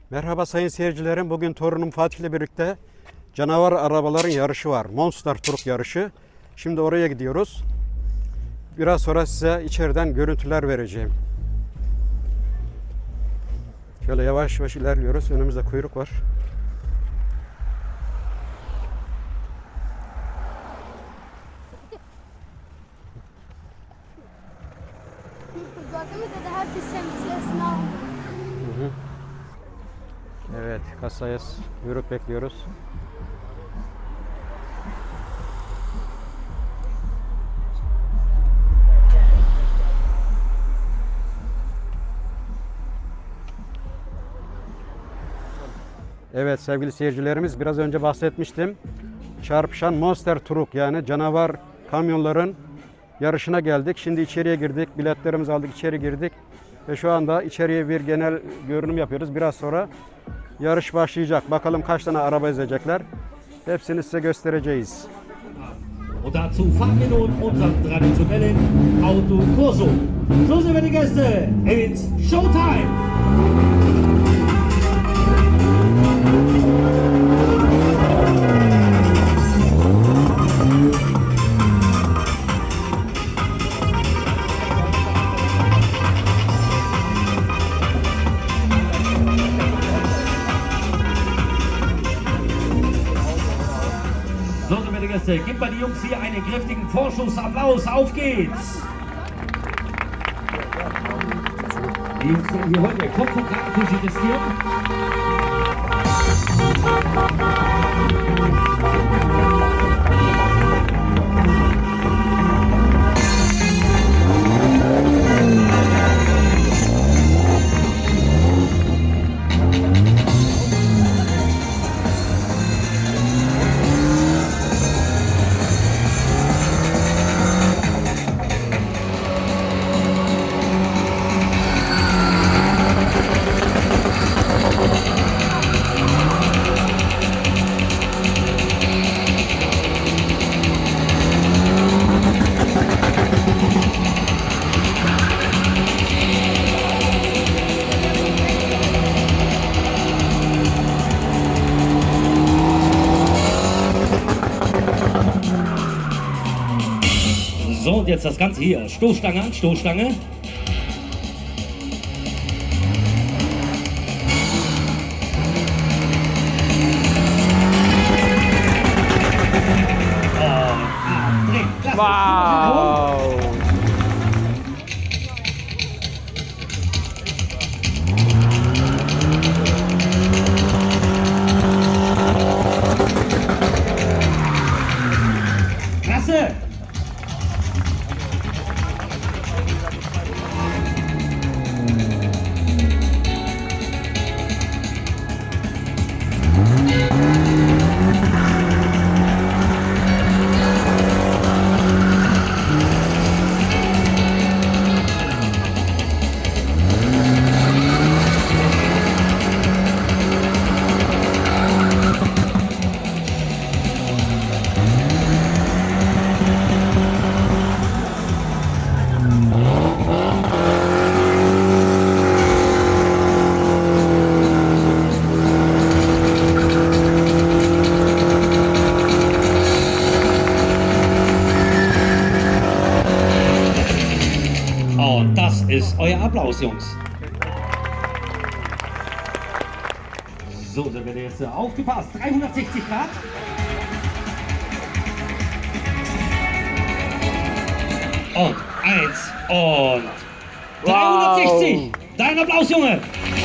Merhaba sayın seyircilerim. Bugün torunum Fatih ile birlikte canavar arabaların yarışı var. Monster Truck yarışı. Şimdi oraya gidiyoruz. Biraz sonra size içeriden görüntüler vereceğim. Şöyle yavaş yavaş ilerliyoruz. Önümüzde kuyruk var. Evet, kasaya kuyruk bekliyoruz. Evet sevgili seyircilerimiz, biraz önce bahsetmiştim. Çarpışan Monster Truck yani canavar kamyonların yarışına geldik. Şimdi içeriye girdik. Biletlerimizi aldık, içeri girdik. Ve şu anda içeriye bir genel görünüm yapıyoruz. Biraz sonra yarış başlayacak. Bakalım kaç tane araba ezecekler. Hepsini size göstereceğiz. Und dazu fahren wir nun unseren traditionellen Autokorso. So sind wir die Gäste. It's Showtime! So, liebe Gäste, gebt mal die Jungs hier einen kräftigen Vorschussapplaus. Auf geht's! Die Jungs werden hier heute Kopf und Kragenfische riskieren. So, und jetzt das Ganze hier. Stoßstange an, Stoßstange. Wow! Klasse! Und das ist euer Applaus, Jungs. So, sind wir jetzt aufgepasst. 360 Grad. Und 1 und 360. Dein Applaus, Junge.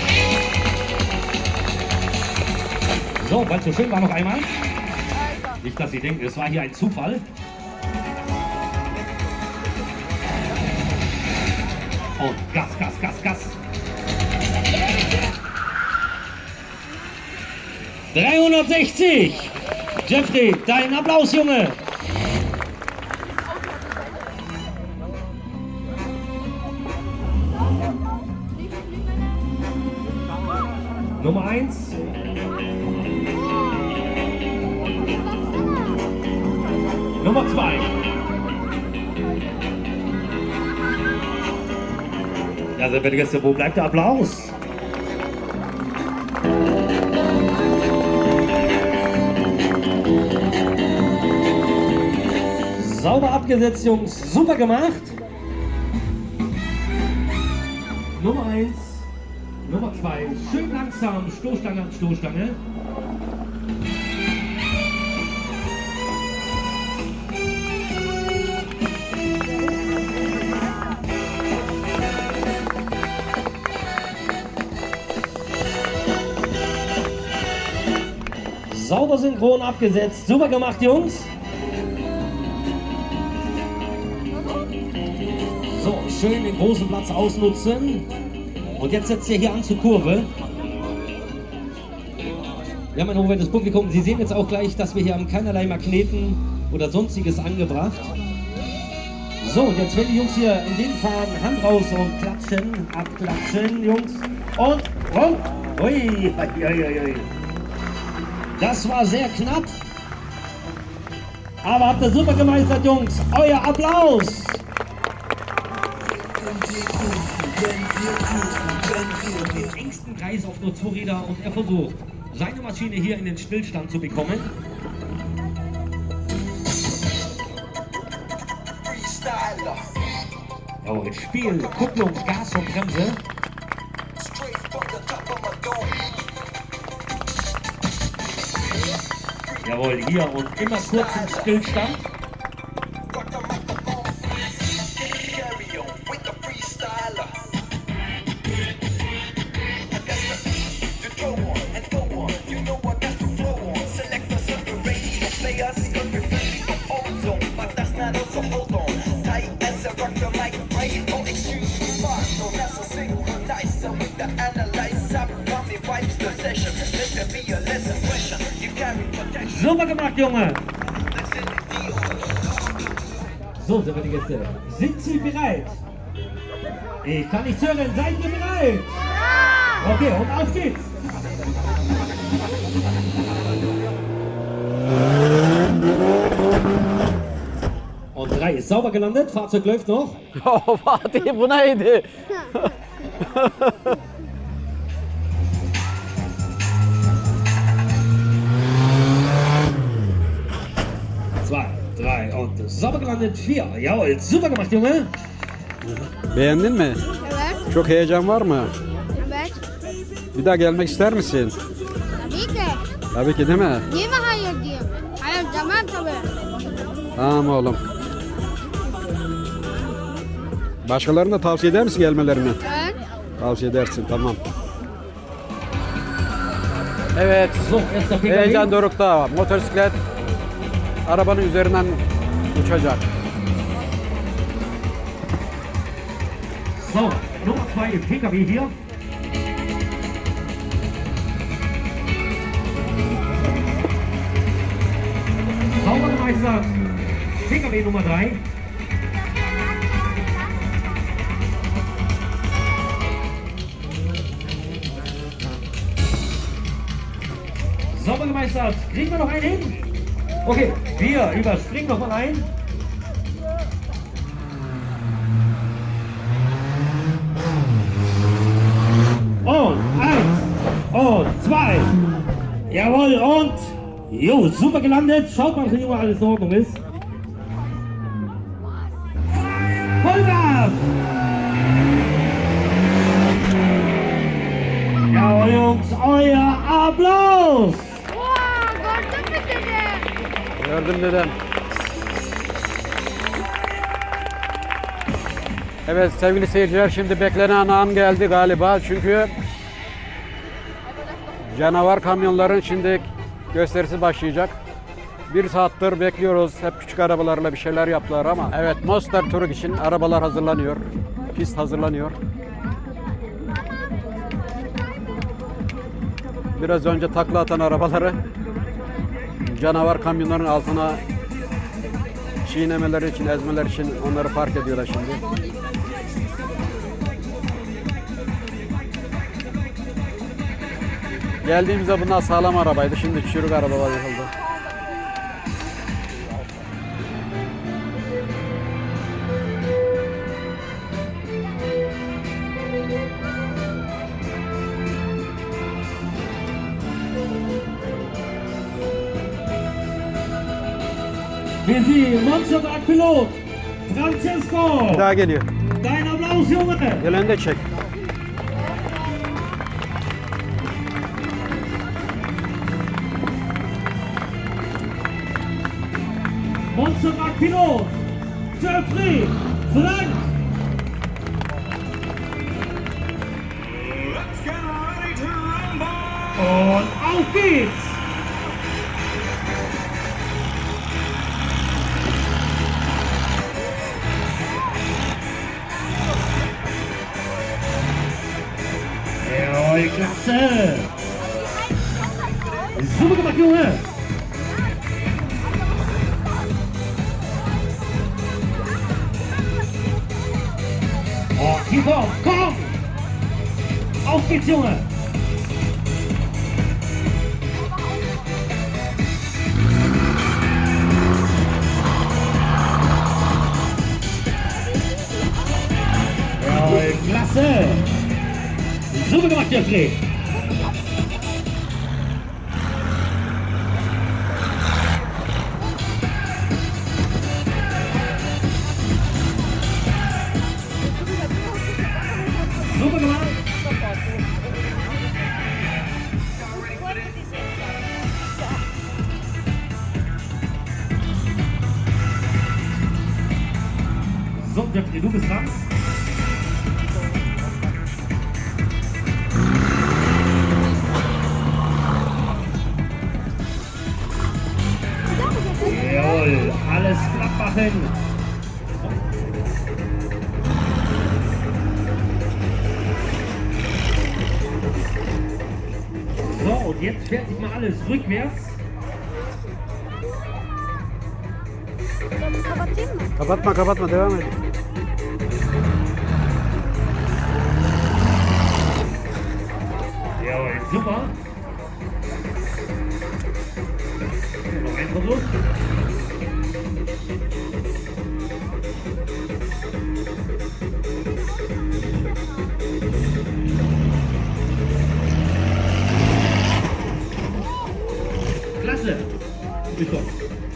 So, weil es so schön war, noch einmal. Nicht, dass Sie denken, es war hier ein Zufall. Und Gas, Gas, Gas, Gas. 360. Jeffrey, dein Applaus, Junge. Nummer 1. Nummer 2. Ja, sehr verehrte Gäste, wo bleibt der Applaus? Sauber abgesetzt, Jungs. Super gemacht. Nummer 1. Nummer 2. Schön langsam. Stoßstange an Stoßstange. Sauber synchron abgesetzt. Super gemacht, Jungs. So, schön den großen Platz ausnutzen. Und jetzt setzt ihr hier an zur Kurve. Ja, mein hochwertiges Publikum, Sie sehen jetzt auch gleich, dass wir hier haben keinerlei Magneten oder sonstiges angebracht. So, und jetzt werden die Jungs hier in den fahren, Hand raus und klatschen, abklatschen, Jungs. Und rum. Ui, ui, ui, ui. Das war sehr knapp. Aber habt ihr super gemeistert, Jungs. Euer Applaus. Den engsten Kreis auf nur 2 Räder und er versucht, seine Maschine hier in den Stillstand zu bekommen. Jawohl, Spiel, Kupplung, Gas und Bremse. Jawohl, hier und immer kurz im Stillstand. Super gemacht, Junge! So, sehr verehrte Gäste, sind Sie bereit? Ich kann nicht hören, seid ihr bereit? Ja! Okay, und auf geht's! Und 3 ist sauber gelandet, Fahrzeug läuft noch. Oh, warte, bu neydi? 2, 3 und sauber gelandet, 4. Jawohl, super gemacht, Junge. Beğendin mi? Evet, Çok heyecan var mı? evet. Bir daha gelmek ister misin? Tabii ki. Tabii ki değil mi? Niye mi hayır diyeyim? Hayır demem tabii. Tamam oğlum. Başkalarına da tavsiye eder misin gelmelerini? Evet. Tavsiye edersin, tamam. Evet, So, erster PKW. heyecan dorukta. Motosiklet arabanın üzerinden uçacak. So, Nummer 2 PKW hier. Sauber gemeistert. PKW Nummer 3. Sauber gemeistert. Kriegen wir noch einen hin? Okay, wir überspringen noch mal ein. Und 1 und 2. Jawohl, und jo, super gelandet. Schaut mal, ob hier alles in Ordnung ist. Vollgas! Jawohl, Jungs, euer Applaus! Wow, gördün mü dedi? Gördüm dedem. Evet sevgili seyirciler, şimdi beklenen an geldi galiba. Çünkü canavar kamyonların şimdi gösterisi başlayacak. 1 saattir bekliyoruz. Hep küçük arabalarla bir şeyler yaptılar ama evet, Monster Truck için arabalar hazırlanıyor. Pist hazırlanıyor. Biraz önce takla atan arabaları canavar kamyonların altına çiğnemeleri için, ezmeler için onları park ediyorlar şimdi. Geldiğimizde bunlar sağlam arabaydı. Şimdi çürük arabalar yapıldı. Wir sehen Monster Truck Pilot Francesco. Bir daha geliyor. Dein Applaus, Junge. Gelen de çek. Monster Truck Pilot Jeffrey Frank. Let's get ready to rumble! Und auf geht's. Jawohl, klasse. Super gemacht, Junge. Oh, hier komm! Auf geht's, Junge! Jawohl, klasse! Super gemacht, Jeffrey! Super gemacht! So, Jeffrey, du bist dran. Jawohl, alles glatt machen. So, und jetzt fährt sich mal alles rückwärts. Kapatma kapatma devam et. Jawohl, super. Noch ein Versuch. Klasse. Ist doch.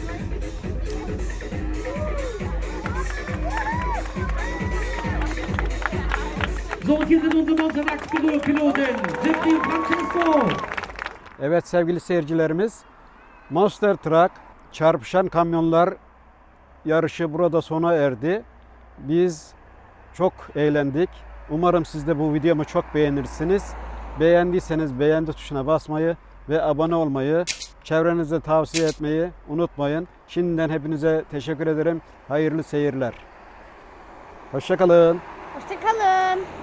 So, und hier sind unsere Monster Truck Piloten. Jeffrey und Francesco. Evet sevgili seyircilerimiz, Monster Truck çarpışan kamyonlar yarışı burada sona erdi. Biz çok eğlendik. Umarım siz de bu videomu çok beğenirsiniz. Beğendiyseniz beğendi tuşuna basmayı ve abone olmayı, çevrenize tavsiye etmeyi unutmayın. Şimdiden hepinize teşekkür ederim. Hayırlı seyirler. Hoşça kalın. Hoşça kalın.